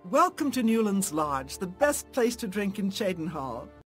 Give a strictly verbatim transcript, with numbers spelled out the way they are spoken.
Welcome to Newland's Lodge, the best place to drink in Cheydinhal.